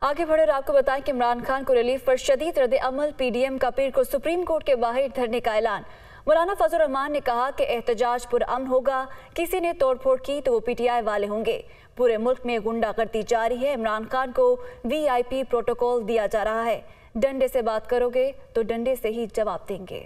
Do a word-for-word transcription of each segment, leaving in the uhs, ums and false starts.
आगे बढ़े और आपको बताएं कि इमरान खान को रिलीफ पर शदीद रद्द अमल। पी डी एम का पीर को सुप्रीम कोर्ट के बाहर धरने का ऐलान। मौलाना फजल रहमान ने कहा कि एहतजाज पुरअमन होगा, किसी ने तोड़फोड़ की तो वो पी टी आई वाले होंगे। पूरे मुल्क में गुंडागर्दी जारी है। इमरान खान को वी आई पी प्रोटोकॉल दिया जा रहा है। डंडे से बात करोगे तो डंडे से ही जवाब देंगे।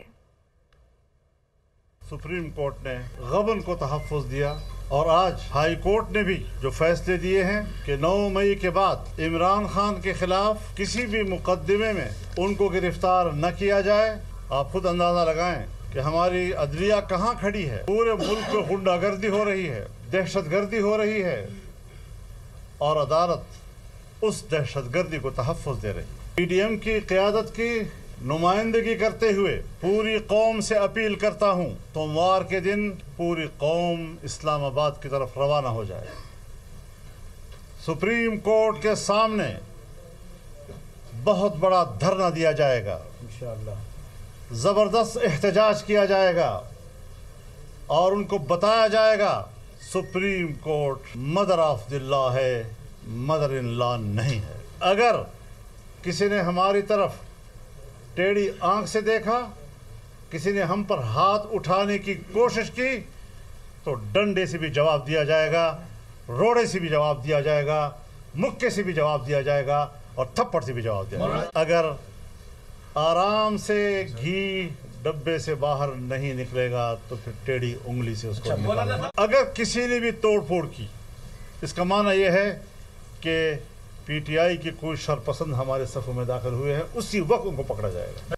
सुप्रीम कोर्ट ने गबन को तहफ़्फ़ुज़ दिया और आज हाई कोर्ट ने भी जो फैसले दिए हैं कि नौ मई के बाद इमरान खान के खिलाफ किसी भी मुकदमे में उनको गिरफ्तार न किया जाए। आप खुद अंदाजा लगाएं कि हमारी अदलिया कहाँ खड़ी है। पूरे मुल्क में गुंडागर्दी हो रही है, दहशतगर्दी हो रही है और अदालत उस दहशतगर्दी को तहफ़्फ़ुज़ दे रही है। पी डी एम की क़यादत की नुमाइंदगी करते हुए पूरी कौम से अपील करता हूँ, सोमवार के दिन पूरी कौम इस्लामाबाद की तरफ रवाना हो जाए। सुप्रीम कोर्ट के सामने बहुत बड़ा धरना दिया जाएगा, इंशाअल्लाह ज़बरदस्त एहतजाज किया जाएगा और उनको बताया जाएगा supreme court mother of the law है, मदर इन लॉ नहीं है। अगर किसी ने हमारी तरफ टेढ़ी आंख से देखा, किसी ने हम पर हाथ उठाने की कोशिश की तो डंडे से भी जवाब दिया जाएगा, रोड़े से भी जवाब दिया जाएगा, मुक्के से भी जवाब दिया जाएगा और थप्पड़ से भी जवाब दिया जाएगा। अगर आराम से घी डब्बे से बाहर नहीं निकलेगा तो फिर टेढ़ी उंगली से उसको निकालेगा। अगर किसी ने भी तोड़फोड़ की, इसका माना यह है कि पी टी आई के कोई शरपसंद हमारे सफ़ों में दाखिल हुए हैं, उसी वक्त उनको पकड़ा जाएगा।